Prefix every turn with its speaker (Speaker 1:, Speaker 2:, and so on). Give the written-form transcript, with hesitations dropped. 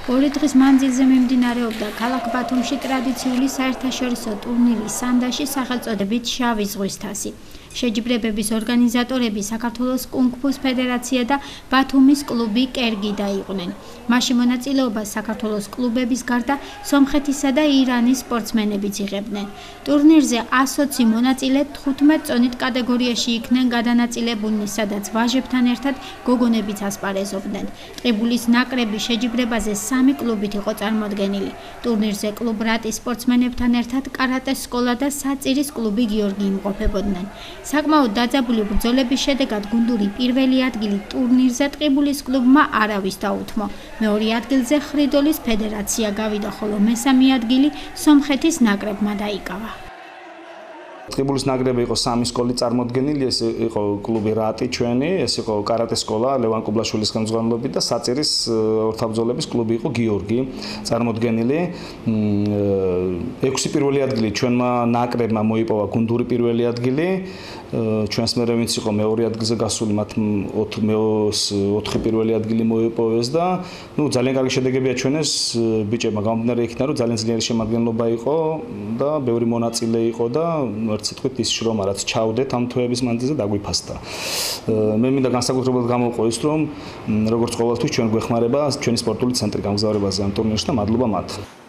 Speaker 1: ორი დღის მანძილზე მიმდინარეობდა ქალაქ ბათუმში ტრადიციული საერთაშორისო ტურნირი სანდაში სახელწოდებით შავი ზღვის თასი. შეჯიბრებების ორგანიზატორები საქართველოს კუნგ-ფუს ფედერაცია და ბათუმის კლუბი კერგიდა იყვნენ. მასში მონაწილეობას საქართველოს კლუბების გარდა სომხეთისა და ირანის სპორტსმენებიც იღებდნენ. ტურნირზე 120 მონაწილე 15 წონით კატეგორიაში იქნენ გადანაწილებულნი, სადაც ვაჟებთან ერთად გოგონებიც ასპარეზობდნენ. ტყიბულის ნაკრების შეჯიბრებაზე 3 კლუბით იყო წარმოდგენილი. ტურნირზე კლუბ რატის სპორტსმენებთან ერთად კარატეს სკოლა და საწირის კლუბი გიორგი იმყოფებოდნენ. საკმაოდ დაძაბული ბრძოლების შედეგად გუნდური პირველი ადგილი ტურნირზე ტყიბულის კლუბმა არავის დაუთმო. მეორე ადგილზე ხრიდოლის ფედერაცია გავიდა, ხოლო მესამე ადგილი სომხეთის ნაკრებმა დაიკავა.
Speaker 2: ტყიბულის ნაკრები იყო 3 სკოლით წარმოდგენილი, ეს იყო კლუბი რატი ჩვენი, ეს იყო კარატეს სკოლა ლევან კუბლაშვილის ხელმძღვანელობით და საწირის ორთაბრძოლების კლუბი იყო გიორგი წარმოდგენილი. 6 პირველი ადგილი ჩვენმა ნაკრებმა მოიპოვა გუნდური პირველი ადგილი. ჩვენს მერე ვინც იყო მეორე ადგილზე გასული, მათ 4 პირველი ადგილი მოიპოვეს და ძალიან კარგი შედეგებია ჩვენეს ბიჭებმა. გამომდინარე იქიდან, რომ ძალიან ძლიერი შემადგენლობა იყო და ბევრი მონაწილე იყო და ერთ სიტყვით ის შრომა რაც ჩავდეთ ამ თვეების მანძილზე დაგვიფასდა. მე მინდა განსაკუთრებულად გამოვყო ის, რომ როგორც ყოველთვის ჩვენ გვეხმარება ჩვენი სპორტული ცენტრი გამგზავრებაზე ამ ტურნირში და მადლობა მათ.